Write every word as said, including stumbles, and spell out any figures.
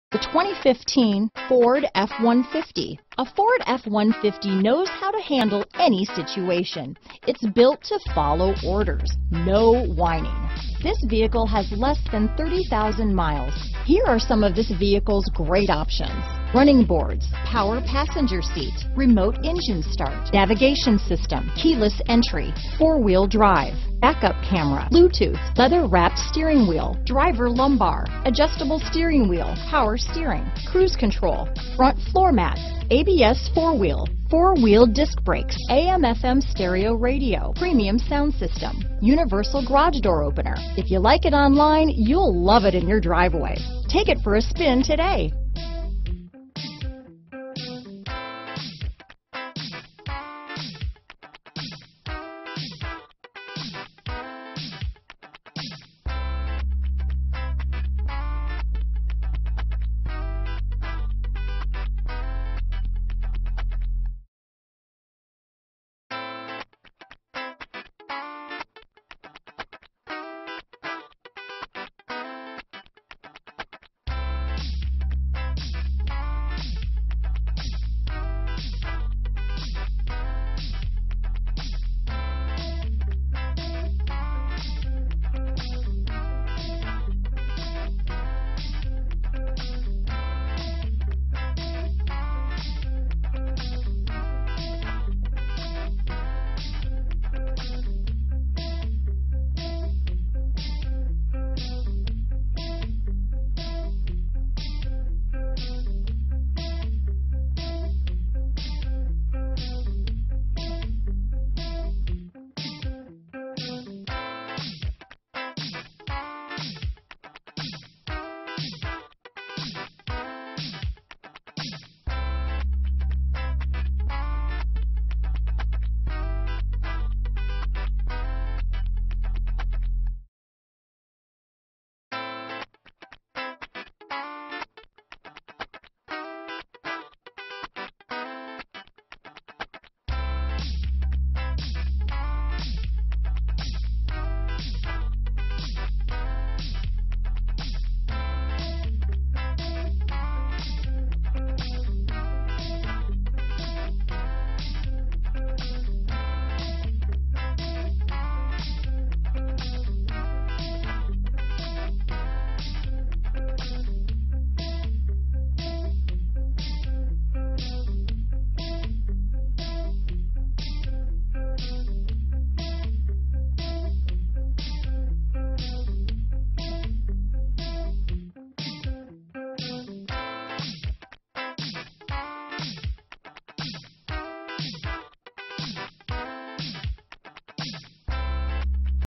The twenty fifteen Ford F one fifty. A Ford F one fifty knows how to handle any situation. It's built to follow orders, no whining. This vehicle has less than thirty thousand miles. Here are some of this vehicle's great options: running boards, power passenger seat, remote engine start, navigation system, keyless entry, four-wheel drive, backup camera, Bluetooth, leather-wrapped steering wheel, driver lumbar, adjustable steering wheel, power steering, cruise control, front floor mats, A B S four-wheel, four-wheel disc brakes, A M F M stereo radio, premium sound system, universal garage door opener. If you like it online, you'll love it in your driveway. Take it for a spin today.